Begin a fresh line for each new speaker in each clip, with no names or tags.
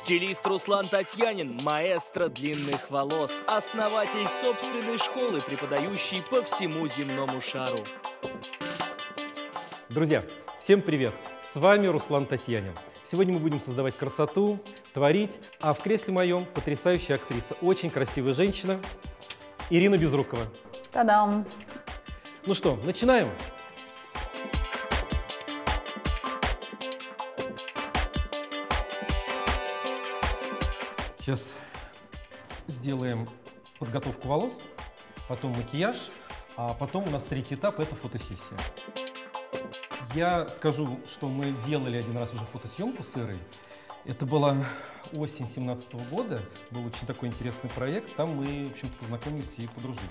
Стилист Руслан Татьянин, маэстро длинных волос, основатель собственной школы, преподающий по всему земному шару.
Друзья, всем привет! С вами Руслан Татьянин. Сегодня мы будем создавать красоту, творить, а в кресле моем потрясающая актриса, очень красивая женщина Ирина Безрукова.
Та-дам!
Ну что, начинаем? Сейчас сделаем подготовку волос, потом макияж, а потом у нас третий этап – это фотосессия. Я скажу, что мы делали один раз уже фотосъемку с Ирой. Это была осень 2017 года, был очень такой интересный проект. Там мы, в общем-то, познакомились и подружились.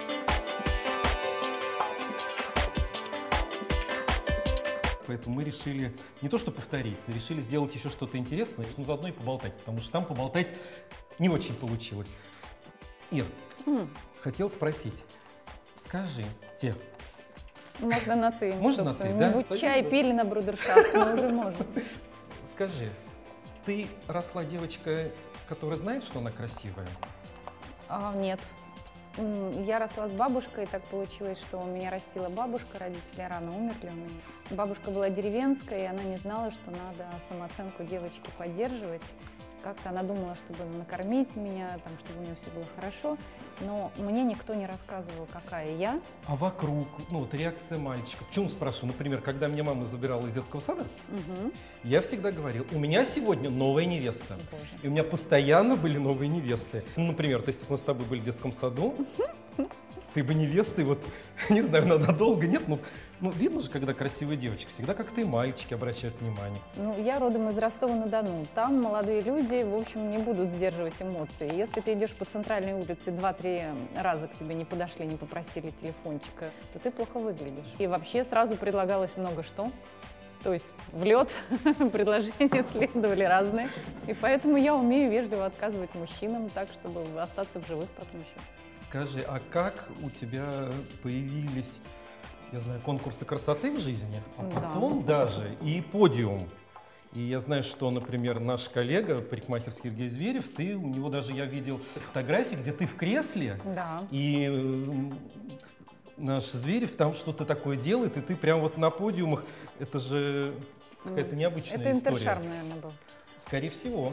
Поэтому мы решили не то что повторить, решили сделать еще что-то интересное, но заодно и поболтать, потому что там поболтать не очень получилось. Ир, хотел спросить, скажи,
Можно на «ты».
Можно на «ты», да?
Мы чай пили на брудершафт, но уже можно.
Скажи, ты росла девочка, которая знает, что она красивая?
Нет. Я росла с бабушкой, и так получилось, что меня растила бабушка, родители рано умерли у меня. Бабушка была деревенская, и она не знала, что надо самооценку девочки поддерживать. Как-то она думала, чтобы накормить меня, там, чтобы у нее все было хорошо, но мне никто не рассказывал, какая я. А
вокруг, вот реакция мальчика. Почему спрашиваю? Например, когда меня мама забирала из детского сада, я всегда говорил, у меня сегодня новая невеста.
Боже.
И у меня постоянно были новые невесты. Например, если бы мы с тобой были в детском саду, ты бы невестой, не знаю, надолго, нет, видно же, когда красивая девочка, всегда как-то и мальчики обращают внимание.
Я родом из Ростова-на-Дону. Там молодые люди, в общем, не будут сдерживать эмоции. Если ты идешь по центральной улице, 2-3 раза к тебе не подошли, не попросили телефончика, то ты плохо выглядишь. И вообще сразу предлагалось много что. То есть в лед предложения следовали разные. И поэтому я умею вежливо отказывать мужчинам так, чтобы остаться в живых потом еще.
Скажи, а как у тебя появились, я знаю, конкурсы красоты в жизни, а потом даже и подиум? И я знаю, что, например, наш коллега, парикмахерский Сергей Зверев, у него даже я видел фотографии, где ты в кресле, и наш Зверев там что-то такое делает, и ты прям на подиумах. Это же какая-то необычная история.
Это интершарм, наверное, был.
Скорее всего.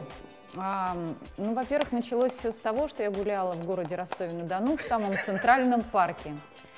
Во-первых, началось все с того, что я гуляла в городе Ростове-на-Дону в самом центральном парке.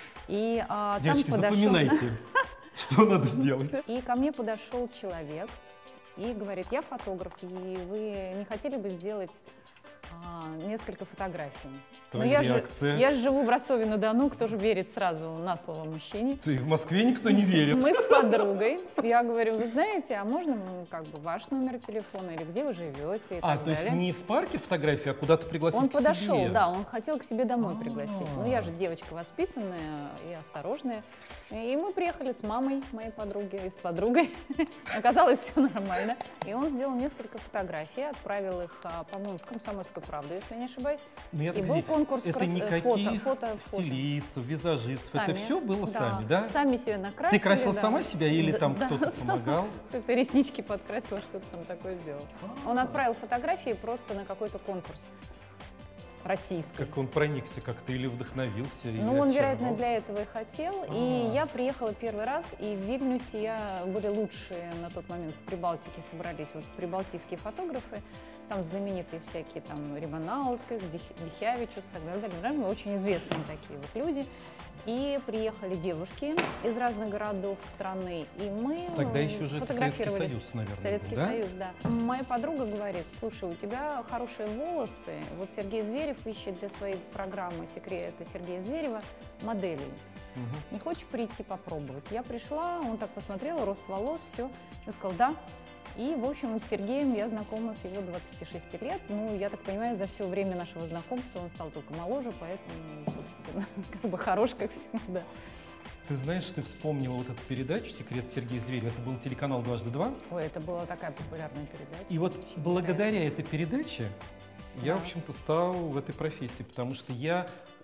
И
девочки,
там
запоминайте, что надо сделать.
И ко мне подошел человек и говорит, я фотограф, и вы не хотели бы сделать несколько фотографий?
Твоя реакция?
Я живу в Ростове-на-Дону, кто же верит сразу на слово мужчине?
В Москве никто не верит.
Мы с подругой. Я говорю, вы знаете, а можно ваш номер телефона или где вы живете?
То есть не в парке фотографии, а куда-то пригласить
Он
к себе?
подошел, да, он хотел к себе домой пригласить. Я же девочка воспитанная и осторожная. И мы приехали с мамой моей подруги и с подругой. Оказалось, все нормально. И он сделал несколько фотографий, отправил их, по-моему, в «Комсомольскую правду», если не ошибаюсь. И был конкурс
это никаких
фото.
стилистов, визажистов,
Сами.
Это все было сами, да?
Сами себе накрасили.
Ты красила сама себя или там кто-то помогал?
Как-то реснички подкрасила, что-то там такое сделал. Он отправил фотографии просто на какой-то конкурс российский.
Как он проникся как-то или вдохновился?
Он, вероятно, для этого и хотел. И я приехала первый раз, и в Вильнюсе были лучшие на тот момент в Прибалтике собрались прибалтийские фотографы. Там знаменитые всякие, Риманаускас, Дихявичус и так далее. Очень известные такие люди. И приехали девушки из разных городов страны, и мы
тогда еще же
фотографировались.
Советский Союз, наверное.
Советский Союз, да. Моя подруга говорит, слушай, у тебя хорошие волосы. Сергей Зверев ищет для своей программы «Секреты Сергея Зверева» моделей. Не хочешь прийти попробовать? Я пришла, он так посмотрел, рост волос, все. Он сказал, да. И, в общем, с Сергеем я знакома с его 26 лет. Я так понимаю, за все время нашего знакомства он стал только моложе, поэтому, собственно, хорош, как всегда.
Ты знаешь, ты вспомнила эту передачу «Секрет Сергея Зверева». Это был телеканал «Дважды два».
Ой, это была такая популярная передача.
И благодаря этой передаче я, в общем-то, стал в этой профессии, потому что я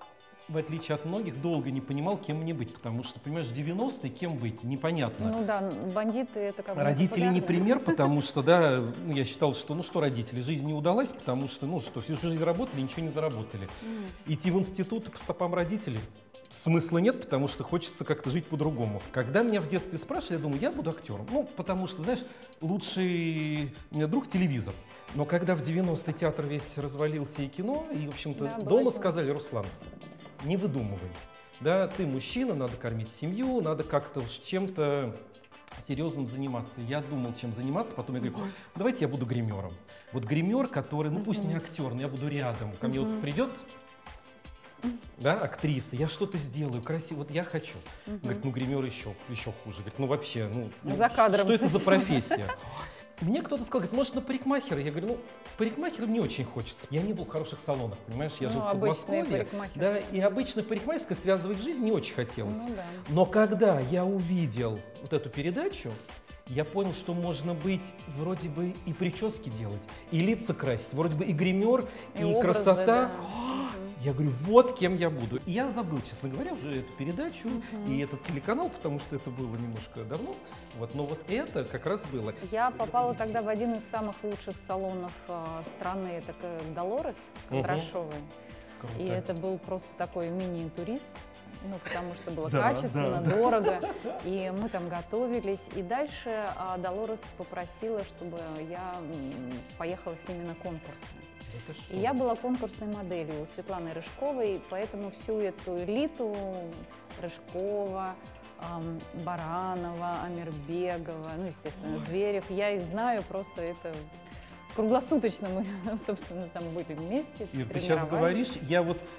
в отличие от многих, долго не понимал, кем мне быть, потому что, понимаешь, 90-е кем быть, непонятно.
Ну да, бандиты это как бы
родители не
популярно.
пример, потому что, да, я считал, что, родители, жизнь не удалась, потому что, всю жизнь работали, ничего не заработали. Идти в институт по стопам родителей смысла нет, потому что хочется как-то жить по-другому. Когда меня в детстве спрашивали, я думаю, я буду актером. Потому что, знаешь, лучший у меня друг — телевизор. Но когда в 90-е театр весь развалился и кино, и, в общем-то,
Да,
дома сказали: Руслан, не выдумывай. Да, ты мужчина, надо кормить семью, надо как-то чем-то серьезным заниматься. Я думал, чем заниматься, потом я говорю: давайте я буду гримером. Вот гример, который, пусть не актер, но я буду рядом. Ко мне вот придет, да, актриса, я что-то сделаю красиво, вот я хочу. Говорит, гример еще хуже. Говорит, вообще,
за кадром
что это за профессия? Мне кто-то сказал, говорит, может, на парикмахера? Я говорю, парикмахером не очень хочется. Я не был в хороших салонах, понимаешь, я жил в Подмосковье. Да, и обычно парикмахерская связывать жизнь не очень хотелось.
Да.
Но когда я увидел вот эту передачу, я понял, что можно быть вроде бы и прически делать, и лица красить, вроде бы и гример, и
образы,
красота.
Да.
Я говорю, вот кем я буду. И я забыл, честно говоря, уже эту передачу и этот телеканал, потому что это было немножко давно. Но вот это как раз было.
Я попала тогда в один из самых лучших салонов страны, это Долорес Кондрашовой.
Круто.
И это был просто такой мини-турист. Потому что было качественно, дорого, и мы там готовились. И дальше Долорес попросила, чтобы я поехала с ними на конкурсы. И я была конкурсной моделью у Светланы Рыжковой, поэтому всю эту элиту Рыжкова, Баранова, Амирбегова, естественно, Зверев, я их знаю, просто это круглосуточно мы, собственно, там были вместе.
Ир, ты сейчас говоришь, я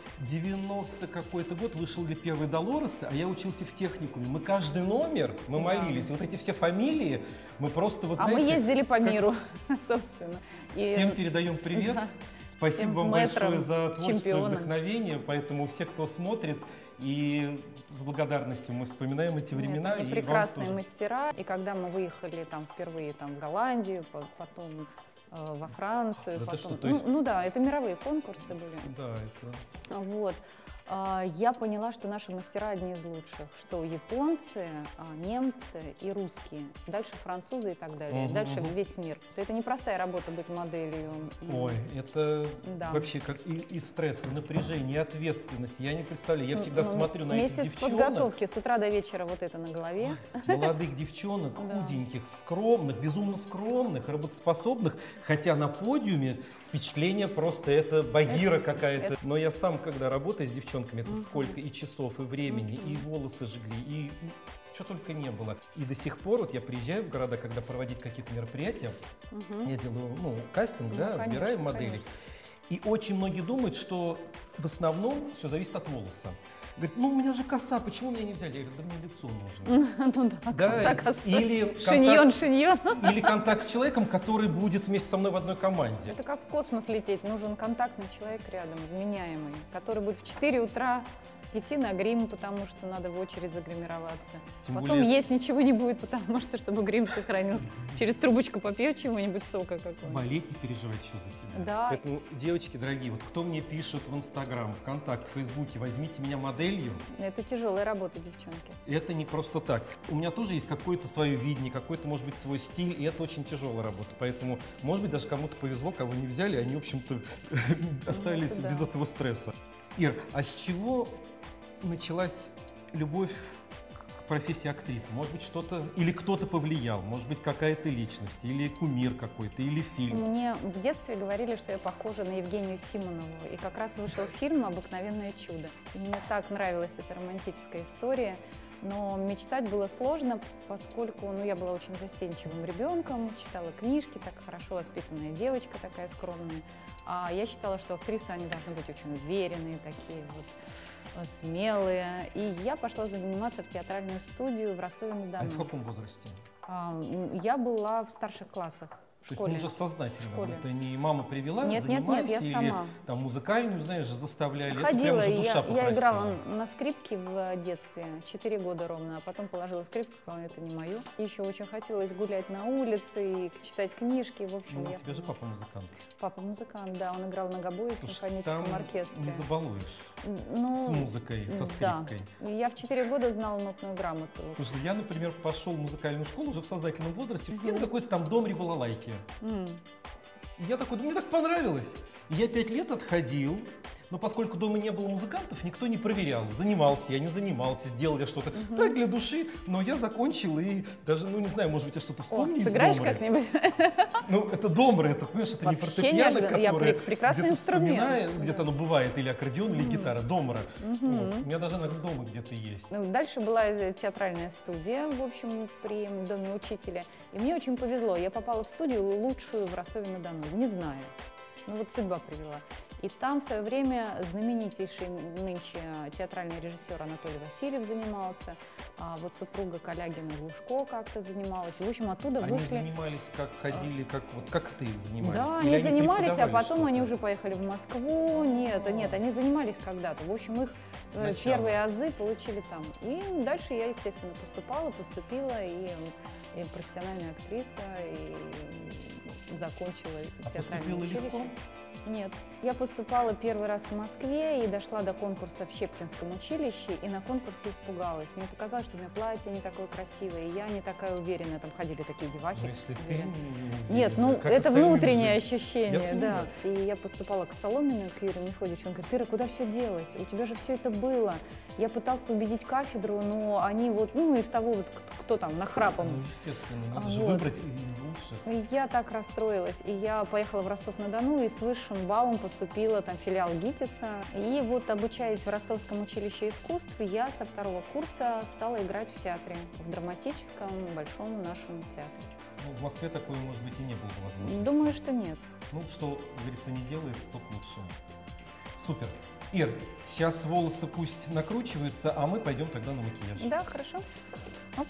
90 какой-то год вышел для первой Долоресы, а я учился в техникуме. Мы каждый номер, мы молились, вот эти все фамилии, мы просто
мы ездили по миру, собственно.
Всем передаем привет.
Да.
Спасибо вам большое за творчество и вдохновение, поэтому все, кто смотрит, и с благодарностью мы вспоминаем эти времена.
И прекрасные мастера. И когда мы выехали впервые в Голландию, потом во Францию,
да
потом... это мировые конкурсы были.
Да, это...
Я поняла, что наши мастера одни из лучших, что японцы, немцы и русские, дальше французы и так далее, дальше весь мир. Это непростая работа быть моделью.
Ой, это вообще как и стресс, и напряжение, и ответственность. Я не представляю, я всегда смотрю на этих девчонок.
Месяц подготовки с утра до вечера вот это на голове.
Молодых девчонок, худеньких, скромных, безумно скромных, работоспособных, хотя на подиуме впечатление просто это Багира какая-то. Но я сам, когда работаю с девчонками, это сколько и часов, и времени, и волосы жгли, и что только не было. И до сих пор я приезжаю в города, когда проводить какие-то мероприятия, я делаю кастинг, отбираю моделей. И очень многие думают, что в основном все зависит от волоса. Говорит, у меня же коса, почему меня не взяли? Я говорю, да мне лицо нужно.
Коса.
Или
шиньон.
Или контакт с человеком, который будет вместе со мной в одной команде.
Это как в космос лететь. Нужен контактный человек рядом, вменяемый, который будет в 4 утра идти на грим, потому что надо в очередь загримироваться. Потом есть ничего не будет, потому что, чтобы грим сохранился. Через трубочку попьет чего-нибудь, сока какого-нибудь.
Болеть и переживать еще за тебя.
Да.
Поэтому, девочки дорогие, кто мне пишет в Инстаграм, ВКонтакте, в Фейсбуке, возьмите меня моделью.
Это тяжелая работа, девчонки.
Это не просто так. У меня тоже есть какое-то свое видение, какой-то, может быть, свой стиль, и это очень тяжелая работа. Поэтому, может быть, даже кому-то повезло, кого не взяли, они, в общем-то, остались без этого стресса. Ир, а с чего началась любовь к профессии актрисы? Может быть, что-то или кто-то повлиял, может быть, какая-то личность, или кумир какой-то, или фильм?
Мне в детстве говорили, что я похожа на Евгению Симонову, и как раз вышел фильм «Обыкновенное чудо». И мне так нравилась эта романтическая история, но мечтать было сложно, поскольку я была очень застенчивым ребенком, читала книжки, так хорошо воспитанная девочка, такая скромная. А я считала, что актрисы, они должны быть очень уверенные, такие смелые. И я пошла заниматься в театральную студию в Ростове-на-Дону.
А в каком возрасте?
Я была в старших классах,
То есть мы уже сознательно.
В школе.
Это не мама привела,
нет,
занимайся,
нет, я
или
сама.
там музыкальную, знаешь, заставляли.
Ходила,
это прям уже душа
я играла на скрипке в детстве, 4 года ровно, а потом положила скрипку, сказала, это не мое. Еще очень хотелось гулять на улице и читать книжки, в общем.
Ну, у тебя же папа музыкант.
Папа музыкант, да, он играл на гобое в симфоническом
там
оркестре.
не забалуешь с музыкой, со скрипкой.
Да. Я в 4 года знала нотную грамоту.
Слушай, я, например, пошел в музыкальную школу уже в сознательном возрасте, и на какой-то там дом балалайки. И я такой, мне так понравилось. И я 5 лет отходил, но поскольку дома не было музыкантов, никто не проверял, занимался я, не занимался, сделал я что-то так для души, но я закончил и даже, ну не знаю, может быть, я что-то вспомню из
сыграешь
домры.
как-нибудь?
Ну, это домры, это, понимаешь, это не фортепиано, которое
прекрасный инструмент.
Где-то оно бывает, или аккордеон, или гитара, домра. Вот. У меня даже она дома где-то есть.
Ну, дальше была театральная студия, в общем, при доме учителя. И мне очень повезло, я попала в студию лучшую в Ростове-на-Дону, не знаю. Ну вот судьба привела. И там в свое время знаменитейший нынче театральный режиссер Анатолий Васильев занимался, а вот супруга Калягина Глушко как-то занималась. В общем, оттуда вышли...
Они занимались, как ходили, как ты занимались?
Да,
или
они занимались, а потом
что-то?
они уже поехали в Москву. Нет, они занимались когда-то. В общем, их первые азы получили там. И дальше я, естественно, поступила, и профессиональная актриса, и закончила театральное училище.
Легко?
Нет. Я поступала первый раз в Москве и дошла до конкурса в Щепкинском училище, и на конкурсе испугалась. Мне показалось, что у меня платье не такое красивое, и я не такая уверенная. Там ходили такие девахи.
Но если ты
Нет, ну это внутреннее ощущение, да. И я поступала к Соломину, к Юрию Мефодичу. Он говорит, Ира, куда все делось? У тебя же все это было. Я пытался убедить кафедру, но они вот, ну, из того, вот, кто там нахрапом.
Ну, естественно, надо же выбрать из лучших.
И я так расстроилась. И я поехала в Ростов-на-Дону и с высшим баллом поступила там в филиал ГИТИСа. И вот, обучаясь в Ростовском училище искусств, я со 2-го курса стала играть в театре, в драматическом большом нашем театре.
Ну, в Москве такое, может быть, и не было возможности.
Думаю, что нет.
Ну, что, говорится, не делается, то к лучшему. Супер. Ир, сейчас волосы пусть накручиваются, а мы пойдем тогда на макияж.
Да, хорошо. Оп.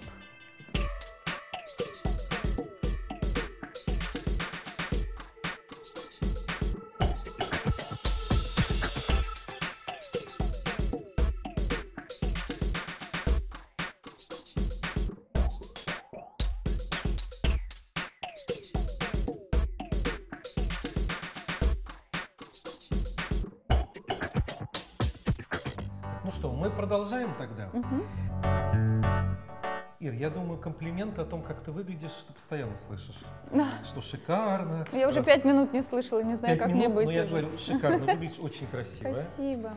Ну что, мы продолжаем тогда. Ир, я думаю, комплименты о том, как ты выглядишь, ты постоянно слышишь. Что шикарно.
Я уже 5 минут не слышала, не знаю, как мне быть.
Но я говорю, шикарно, выглядишь очень красиво.
Спасибо.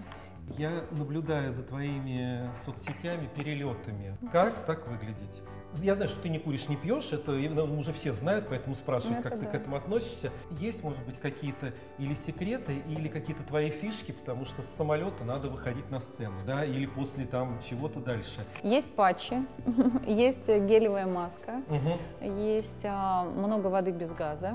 Я наблюдаю за твоими соцсетями, перелетами. Как так выглядеть? Я знаю, что ты не куришь, не пьешь, это уже все знают, поэтому спрашивают, как ты к этому относишься. Есть, может быть, какие-то или секреты, или какие-то твои фишки, потому что с самолета надо выходить на сцену, да, или после там чего-то дальше.
Есть патчи, есть гелевая маска, есть много воды без газа.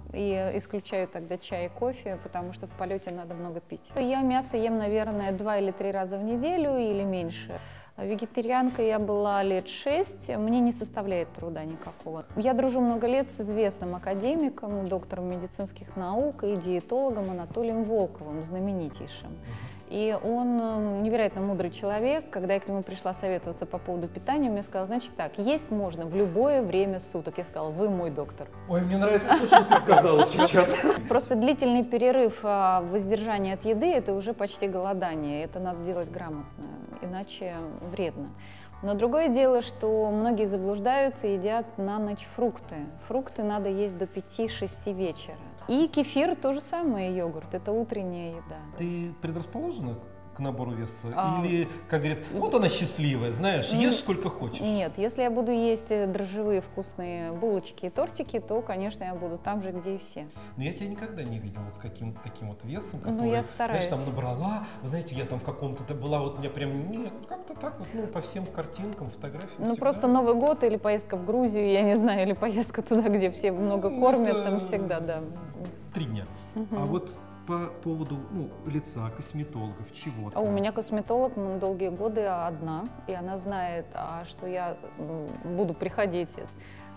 И исключаю тогда чай и кофе, потому что в полете надо много пить. Я мясо ем, наверное, 2 или 3 раза в неделю или меньше. Вегетарианкой я была лет 6, мне не составляет труда никакого. Я дружу много лет с известным академиком, доктором медицинских наук и диетологом Анатолием Волковым, знаменитейшим. И он невероятно мудрый человек. Когда я к нему пришла советоваться по поводу питания, он мне сказал, значит так, есть можно в любое время суток. Я сказала, вы мой доктор.
Ой, мне нравится то, что ты сказала сейчас.
Просто длительный перерыв воздержания от еды – это уже почти голодание. Это надо делать грамотно, иначе вредно. Но другое дело, что многие заблуждаются и едят на ночь фрукты. Фрукты надо есть до 5-6 вечера. И кефир то же самое, йогурт. Это утренняя еда.
Ты предрасположена к набору веса? Или, как говорят, вот она счастливая, знаешь, ешь сколько хочешь?
Нет, если я буду есть дрожжевые вкусные булочки и тортики, то, конечно, я буду там же, где и все.
Но я тебя никогда не видела вот с каким-то таким вот весом, который,
я стараюсь.
знаешь, там набрала, вы знаете, я там в каком-то была, вот у меня прям, нет, как-то так вот, ну, по всем картинкам, фотографиям.
Ну, просто Новый год или поездка в Грузию, я не знаю, или поездка туда, где все много кормят, там всегда, да.
3 дня. А вот по поводу лица, косметологов, чего-то.
У меня косметолог долгие годы одна, и она знает, что я буду приходить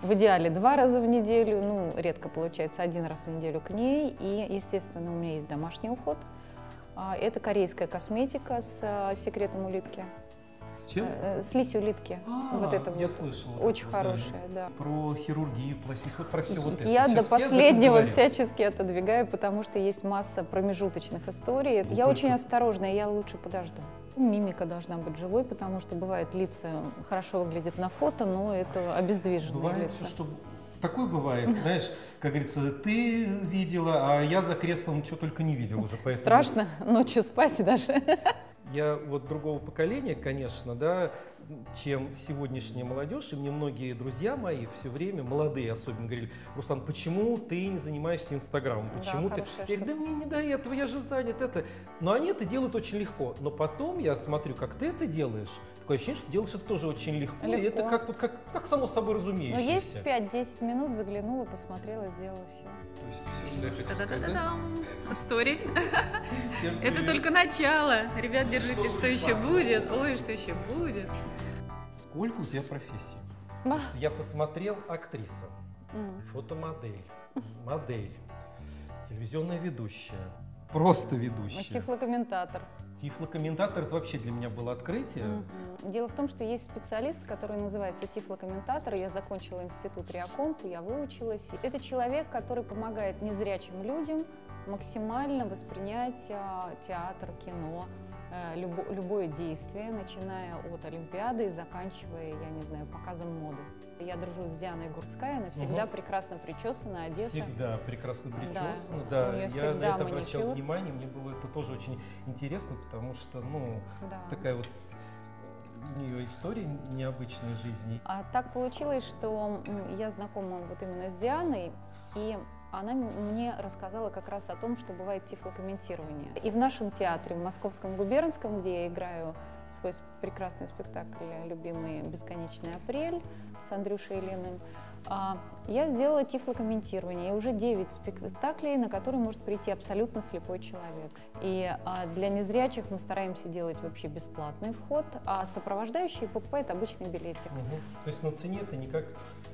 В идеале 2 раза в неделю, ну, редко получается 1 раз в неделю к ней. И, естественно, у меня есть домашний уход. Это корейская косметика с секретом улитки.
С чем?
С лисью улитки. Вот это
я
вот.
слышал.
Очень хорошая, да.
Про хирургию, пластику, про все вот это.
Я
Сейчас
до
все об этом
последнего
говорят.
всячески отодвигаю, потому что есть масса промежуточных историй. Я очень осторожная, я лучше подожду. Мимика должна быть живой, потому что бывает, лица хорошо выглядят на фото, но это обездвиженные
Бывает,
лица.
что такое бывает, знаешь, как говорится, ты видела, а я за креслом ничего только не видел уже. Поэтому...
Страшно ночью спать даже.
Я вот другого поколения, конечно, да, чем сегодняшняя молодежь, и мне многие друзья мои все время, молодые особенно, говорили: Руслан, почему ты не занимаешься Инстаграмом? Почему
Да,
ты?
хорошая
Я говорю, да мне не до этого, я же занят это. Но они это делают очень легко. Но потом я смотрю, как ты это делаешь. Такое ощущение, что делаешь это тоже очень легко. И это как само собой разумеющееся.
Но есть 5-10 минут, заглянула, посмотрела, сделала все.
То есть все, что я хочу сказать.
Та-да-да-да-дам! Стори. Это только начало. Ребят, держите, что еще будет. Ой, что еще будет.
Сколько у тебя профессий? Я посмотрел: актриса, фотомодель, модель, телевизионная ведущая, просто ведущая.
Тифлокомментатор.
Тифлокомментатор — это вообще для меня было открытие.
Дело в том, что есть специалист, который называется тифлокомментатор. Я закончила институт Реакомпу, я выучилась. Это человек, который помогает незрячим людям максимально воспринять театр, кино, любое действие, начиная от Олимпиады и заканчивая, я не знаю, показом моды. Я дружу с Дианой Гурцкой, она всегда прекрасно причесана, одета.
Всегда прекрасно причесана,
да.
да.
У нее
Я
всегда
на это обращал
маникюр.
внимание, мне было это тоже очень интересно, потому что, ну, такая вот у нее история необычной жизни.
А так получилось, что я знакома вот именно с Дианой, и она мне рассказала как раз о том, что бывает тифлокомментирование. И в нашем театре, в Московском губернском, где я играю свой прекрасный спектакль любимый «Бесконечный апрель» с Андрюшей Ильиным, я сделала тифлокомментирование. И уже 9 спектаклей, на которые может прийти абсолютно слепой человек. И для незрячих мы стараемся делать вообще бесплатный вход, а сопровождающий покупает обычный билетик.
То есть на цене это никак...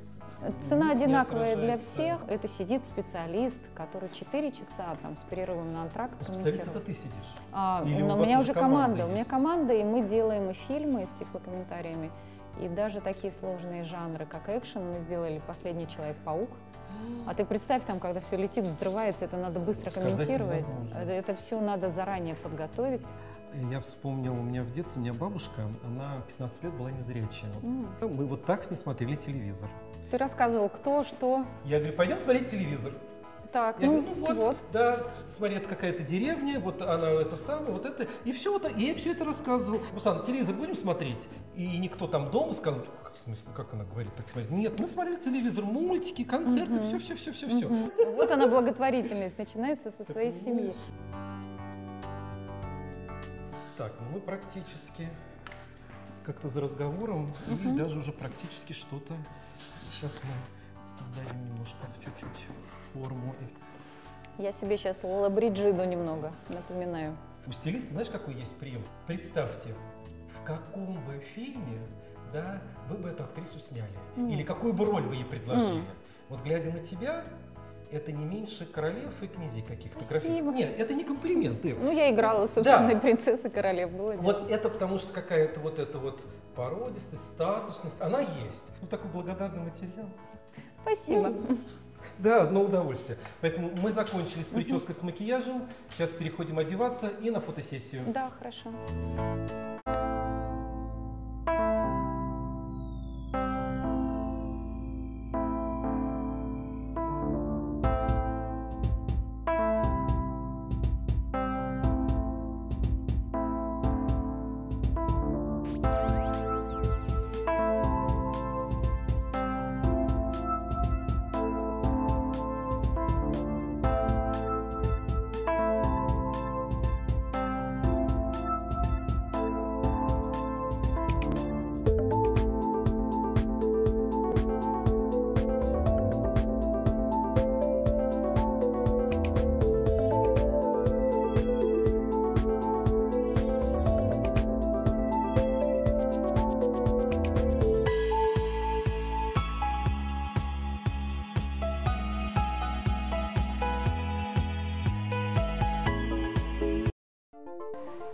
Цена одинаковая для всех. Это сидит специалист, который 4 часа там, с перерывом на антракт комментирует.
Специалист — это ты сидишь?
У меня уже команда. У меня команда, и мы делаем и фильмы с тифлокомментариями, и даже такие сложные жанры, как экшен. Мы сделали «Последний Человек-паук». А ты представь, там, когда все летит, взрывается, это надо быстро комментировать. Это все надо заранее подготовить.
Я вспомнил, у меня в детстве, у меня бабушка, она 15 лет была незрячая. Мы вот так с ней смотрели телевизор.
Ты рассказывал, кто, что.
Я говорю, пойдем смотреть телевизор.
Так,
Я говорю, ну вот, да, смотри, это какая-то деревня, вот она это самое, вот это, и все это, и я все это рассказывал. Руслан, телевизор будем смотреть? И никто там дома сказал, в смысле, как она говорит, так смотреть? Нет, мы смотрели телевизор, мультики, концерты, все.
Вот она, благотворительность, начинается со своей семьи.
Так, ну мы практически как-то за разговором, и даже уже практически что-то. Сейчас мы создаем немножко, чуть-чуть форму.
Я себе сейчас Лолабриджиду немного напоминаю.
У стилиста, знаешь, какой есть прием? Представьте, в каком бы фильме, да, вы бы эту актрису сняли, или какую бы роль вы ей предложили. Вот глядя на тебя, это не меньше королев и князей каких-то.
Спасибо.
Нет, это не комплимент.
Ну, я играла, собственно, принцессы королев. Было дело.
Вот это потому что какая-то вот эта вот породистость, статусность, она есть. Ну, такой благодарный материал.
Спасибо.
Да, на удовольствие. Поэтому мы закончили с прической, с макияжем. Сейчас переходим одеваться и на фотосессию.
Да, хорошо.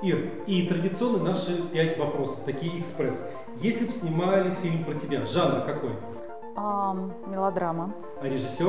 Ир, и традиционно наши 5 вопросов, такие экспресс. Если бы снимали фильм про тебя, жанр какой?
Мелодрама.
А режиссер?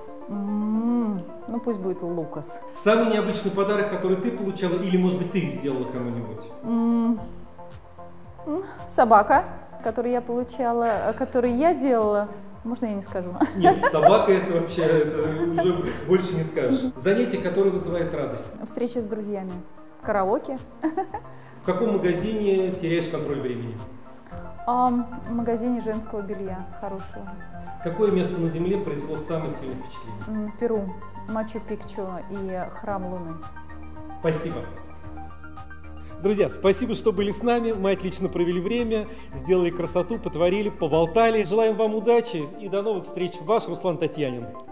Ну, пусть будет Лукас.
Самый необычный подарок, который ты получала, или, может быть, ты сделала кому-нибудь?
Собака, которую я получала, которую я делала. Можно я не скажу?
Нет, собака это вообще уже больше не скажешь. Занятие, которое вызывает радость.
Встреча с друзьями. Караоке.
В каком магазине теряешь контроль времени?
В магазине женского белья хорошего.
Какое место на Земле произвело самое сильное впечатление?
Перу, Мачу-Пикчу и Храм Луны.
Спасибо. Друзья, спасибо, что были с нами. Мы отлично провели время, сделали красоту, потворили, поболтали. Желаем вам удачи и до новых встреч. Ваш Руслан Татьянин.